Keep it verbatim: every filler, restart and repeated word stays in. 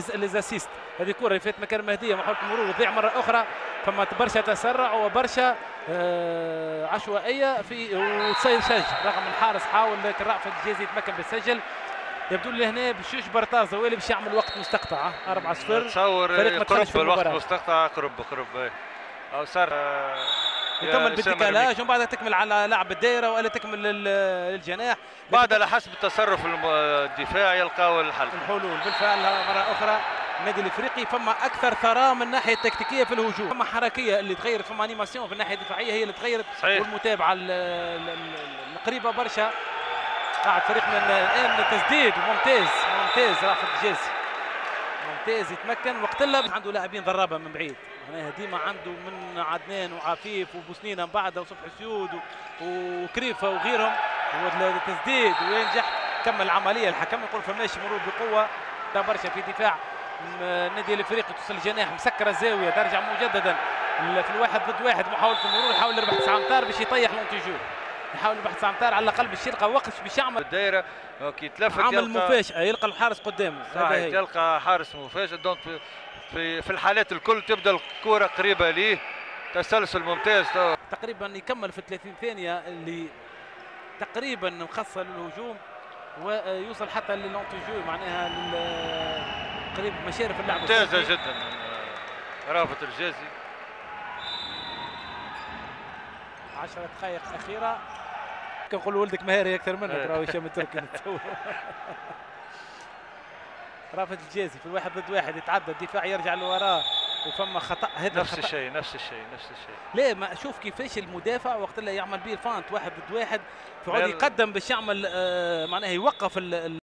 ليزاسيست. هذه كره فات مكان مهديه محاولة المرور وتضيع مره اخرى. فما برشا تسرع وبرشا آه عشوائيه في وتصير شج رغم الحارس حاول لكن رأفت الجازي يتمكن بالسجل. يبدو لي هنا باش يجبر طازه ويلي باش يعمل وقت مستقطع أربعة صفر. تصور قرب الوقت مستقطع قرب قرب او صار آه يكمل بالديكالاج ومن بعد تكمل على لاعب الدائره والا تكمل للجناح. بعد على حسب التصرف الدفاعي يلقاو الحل الحلول بالفعل. مره اخرى النادي الافريقي فما اكثر ثراء من الناحيه التكتيكيه في الهجوم. فما حركيه اللي تغيرت فما انيماسيون في الناحيه الدفاعيه هي اللي تغيرت. صحيح. والمتابعه القريبه برشا. قاعد فريق من الان تسديد ممتاز ممتاز رافد الجازي ممتاز يتمكن وقت له عنده لاعبين ضرابه من بعيد. معناها ديما عنده من عدنان وعفيف وبوسنينه من بعد وصبحي سيود وكريفه وغيرهم. هو التسديد وينجح كمل العمليه. الحكم يقول فماش مرور بقوه برشا في دفاع النادي الافريقي. توصل الجناح مسكره الزاويه ترجع مجددا في الواحد ضد واحد محاوله المرور يحاول يربح تسعة امتار باش يطيح لونتيجور. يحاول يربح تسعة امتار على الاقل باش يلقى وقت باش يعمل الدائره كي تلفت عمل مفاجاه يلقى الحارس قدامه. صحيح يلقى حارس مفاجئ. دونك في في الحالات الكل تبدا الكره قريبه ليه. تسلسل ممتاز تقريبا يكمل في ثلاثين ثانيه اللي تقريبا مخصصه للهجوم ويوصل حتى للونتيجور معناها قريب مشارف اللعب ممتازه جدا رافت الجازي. عشرة دقائق اخيره كنقول ولدك مهاري اكثر منك راهو هشام التركي. رافت الجازي في الواحد ضد واحد يتعدى الدفاع يرجع لوراه وفما خطا. هذا نفس الشيء نفس الشيء نفس الشيء. لا ما شوف كيفاش المدافع وقت اللي يعمل به فانت واحد ضد واحد فعود يقدم باش يعمل آه معناها يوقف